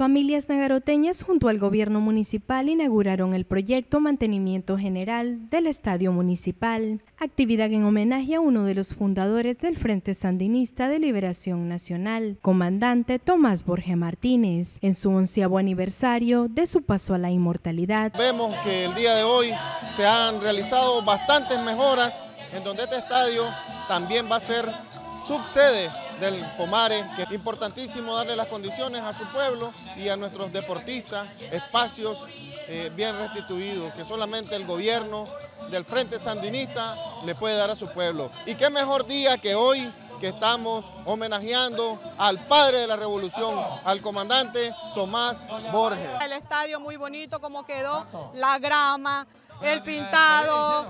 Familias nagaroteñas junto al gobierno municipal inauguraron el proyecto Mantenimiento General del Estadio Municipal, actividad en homenaje a uno de los fundadores del Frente Sandinista de Liberación Nacional, comandante Tomás Borge Martínez, en su 11º aniversario de su paso a la inmortalidad. Vemos que el día de hoy se han realizado bastantes mejoras en donde este estadio también va a ser subsede del Pomare, que es importantísimo darle las condiciones a su pueblo y a nuestros deportistas, espacios bien restituidos, que solamente el gobierno del Frente Sandinista le puede dar a su pueblo. Y qué mejor día que hoy, que estamos homenajeando al padre de la revolución, al comandante Tomás Borge. El estadio muy bonito como quedó, la grama, el pintado,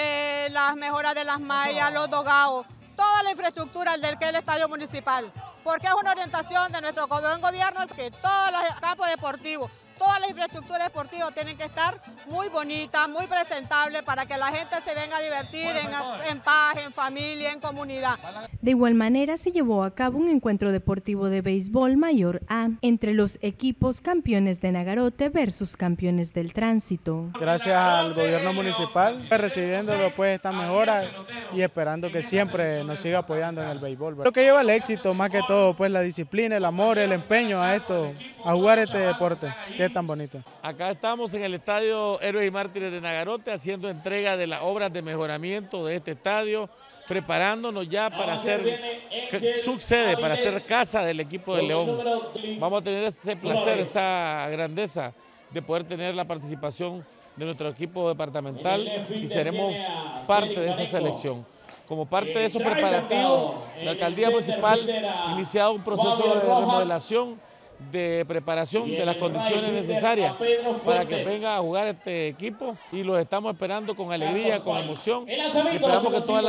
las mejoras de las mallas, los dogados, toda la infraestructura del que es el estadio municipal, porque es una orientación de nuestro gobierno que todos los campos deportivos, todas las infraestructuras deportivas tienen que estar muy bonitas, muy presentables para que la gente se venga a divertir en paz, en familia, en comunidad. De igual manera se llevó a cabo un encuentro deportivo de béisbol mayor A entre los equipos campeones de Nagarote versus campeones del tránsito. Gracias al gobierno municipal recibiéndolo pues esta mejora y esperando que siempre nos siga apoyando en el béisbol. Lo que lleva el éxito más que todo pues la disciplina, el amor, el empeño a jugar este deporte que es tan bonito. Acá estamos en el Estadio Héroes y Mártires de Nagarote haciendo entrega de las obras de mejoramiento de este estadio, preparándonos ya para hacer subsede, para hacer casa del equipo de León. Vamos a tener ese placer, esa grandeza de poder tener la participación de nuestro equipo departamental y seremos parte de esa selección. Como parte de esos preparativos, la Alcaldía Municipal ha iniciado un proceso de remodelación, de preparación de las condiciones necesarias para que venga a jugar este equipo y los estamos esperando con alegría, con emoción. Y esperamos que todos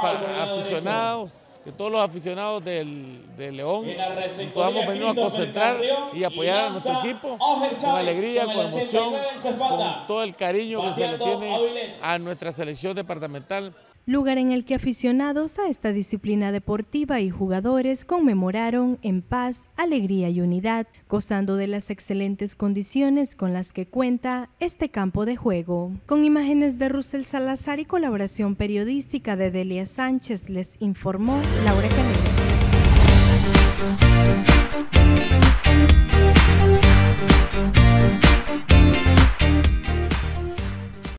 los aficionados de León podamos venir a concentrar y apoyar a nuestro equipo con alegría, con emoción, con todo el cariño que se le tiene a nuestra selección departamental. Lugar en el que aficionados a esta disciplina deportiva y jugadores conmemoraron en paz, alegría y unidad, gozando de las excelentes condiciones con las que cuenta este campo de juego. Con imágenes de Russell Salazar y colaboración periodística de Delia Sánchez, les informó Laura Canela.